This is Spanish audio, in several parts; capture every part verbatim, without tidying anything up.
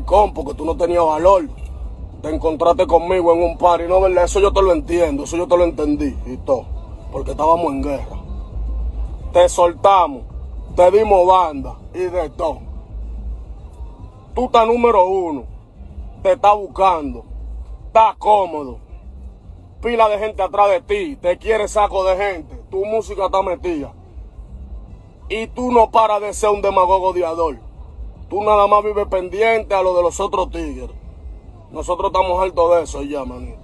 maricón porque tú no tenías valor. Te encontraste conmigo en un party, ¿no, verdad? Eso yo te lo entiendo, eso yo te lo entendí y todo. Porque estábamos en guerra. Te soltamos, te dimos banda y de todo. Tú estás número uno, te estás buscando, estás cómodo. Pila de gente atrás de ti, te quiere saco de gente, tu música está metida. Y tú no paras de ser un demagogo odiador. Tú nada más vives pendiente a lo de los otros tigres. Nosotros estamos hartos de eso ya, manito.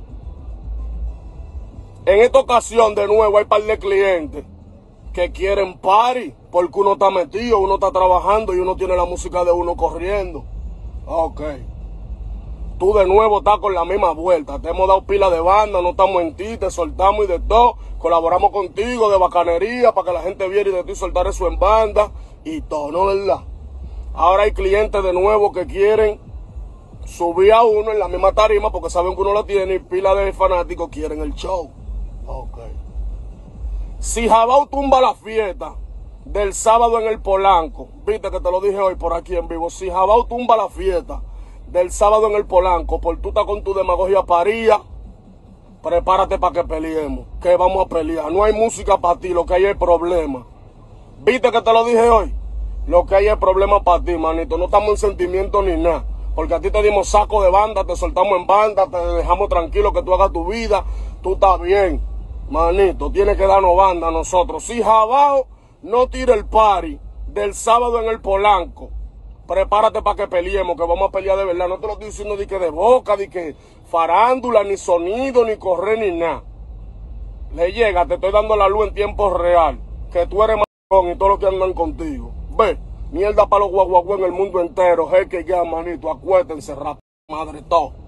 En esta ocasión, de nuevo, hay un par de clientes que quieren party porque uno está metido, uno está trabajando y uno tiene la música de uno corriendo. Ok. Tú de nuevo estás con la misma vuelta. Te hemos dado pila de banda, no estamos en ti, te soltamos y de todo. Colaboramos contigo de bacanería para que la gente viera y de ti soltar eso en banda y todo, ¿no, verdad? Ahora hay clientes de nuevo que quieren subí a uno en la misma tarima porque saben que uno la tiene y pila de fanáticos quieren el show. Ok. Si Jabao tumba la fiesta del sábado en el Polanco, viste que te lo dije hoy por aquí en vivo, si Jabao tumba la fiesta del sábado en el Polanco por tú estás con tu demagogia paría, prepárate para que peleemos, que vamos a pelear. No hay música para ti, lo que hay es problema. Viste que te lo dije hoy, lo que hay es problema para ti, manito. No estamos en sentimiento ni nada. Porque a ti te dimos saco de banda, te soltamos en banda, te dejamos tranquilo que tú hagas tu vida. Tú estás bien, manito. Tienes que darnos banda a nosotros. Si Jabao no tira el party del sábado en el Polanco, prepárate para que peleemos, que vamos a pelear de verdad. No te lo estoy diciendo de que de boca, de que farándula, ni sonido, ni correr, ni nada. Le llega, te estoy dando la luz en tiempo real. Que tú eres maricón y todos los que andan contigo. Ve. Mierda para los guaguaguas en el mundo entero. Es que ya, manito, acuéstense, rap, madre, todo.